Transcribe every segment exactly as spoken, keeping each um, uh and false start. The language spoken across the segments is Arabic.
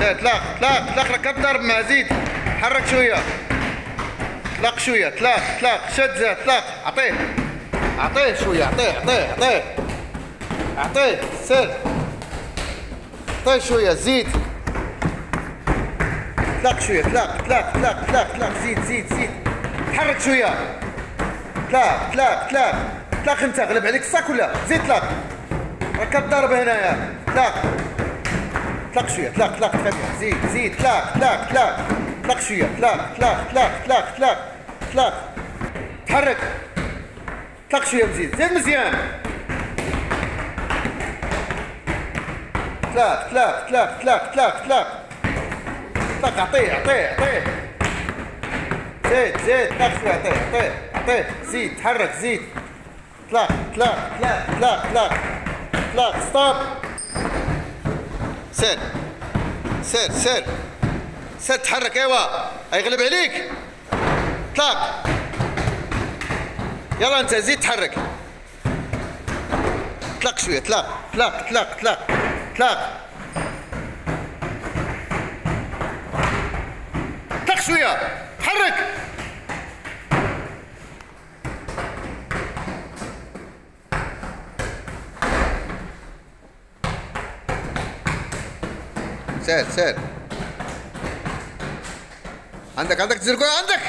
سير اطلق اطلق اطلق راك كضرب معاه زيد حرك شويه اطلق شويه اطلق اطلق شد زاد اطلق عطيه عطيه شويه عطيه عطيه عطيه عطيه سير عطيه شويه زيد اطلق شويه اطلق اطلق اطلق اطلق اطلق زيد زيد زيد حرك شويه اطلق اطلق اطلق اطلق انت غلب عليك الصاك ولا زيد اطلق راك كضرب هنايا اطلق اطلق شويه اطلق اطلق خفيف زيد زيد اطلق اطلق اطلق اطلق شويه اطلق اطلق اطلق اطلق اطلق اطلق تحرك اطلق شويه مزيد زيد مزيان اطلق اطلق اطلق اطلق اطلق اطلق اطلق اعطيه اعطيه اعطيه زيد زيد اطلق شويه اعطيه اعطيه اعطيه زيد تحرك زيد اطلق اطلق اطلق اطلق اطلق اطلق ستوب سير سير سير سير تحرك ايوا غيغلب عليك اطلق يلا انت زيد تحرك اطلق شويه اطلق اطلق اطلق اطلق اطلق اطلق شويه تحرك سير سير عندك عندك تزرقوا عندك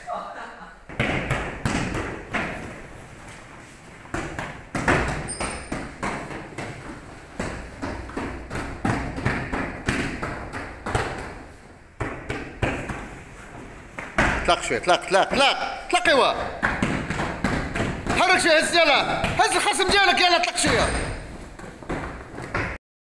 اطلق شويه اطلق اطلق اطلق اطلق ايوا حرك شويه هز يلا هز الخصم ديالك يلا اطلق شويه